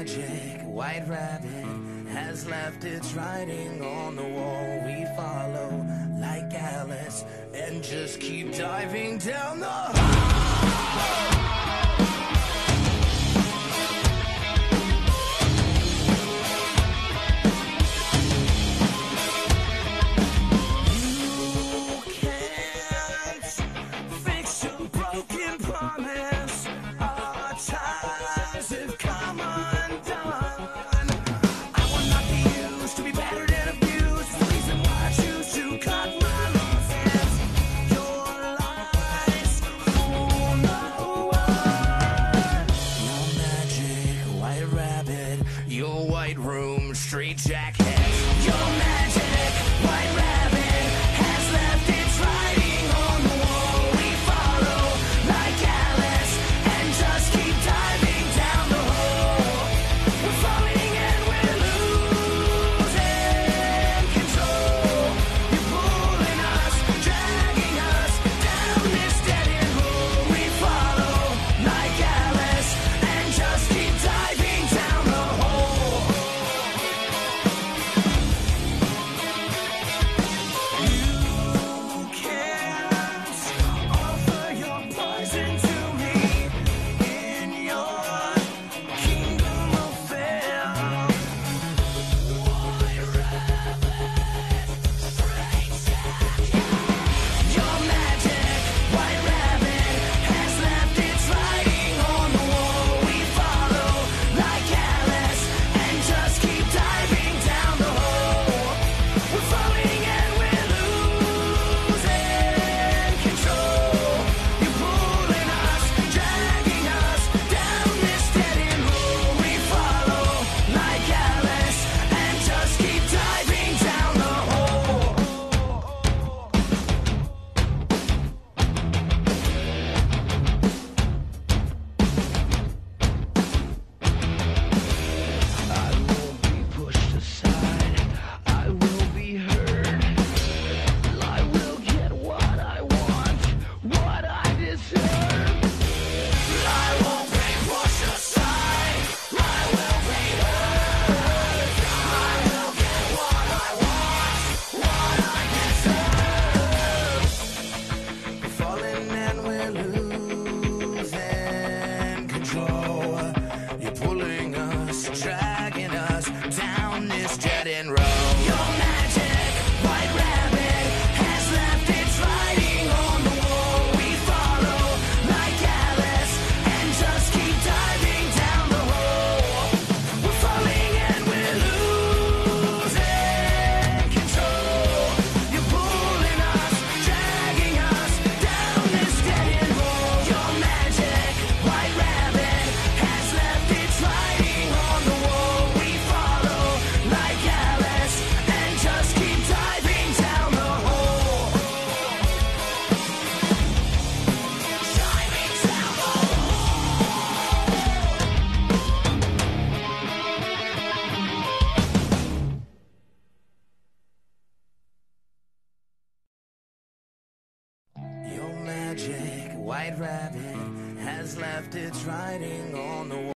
magic white rabbit has left its writing on the wall. We follow like Alice and just keep diving down the hole. Your white room, straight jacket. Your magic white rabbit has left its writing on the wall. We follow like Alice and just keep diving down the hole. We're falling and we're losing control. You're pulling us, dragging us down this dead end hole. We follow like Alice and just keep diving down the hole. Dragging us down this dead end road. Your magic white rabbit has left its writing on the wall. We follow like Alice and just keep diving down the hole. We're falling and we're losing control. You're pulling us, dragging us down this dead end hole. Your magic white rabbit has left its writing on the wall. We follow like Alice and just keep diving down the hole. Diving down the hole. Your magic white rabbit has left its writing on the wall.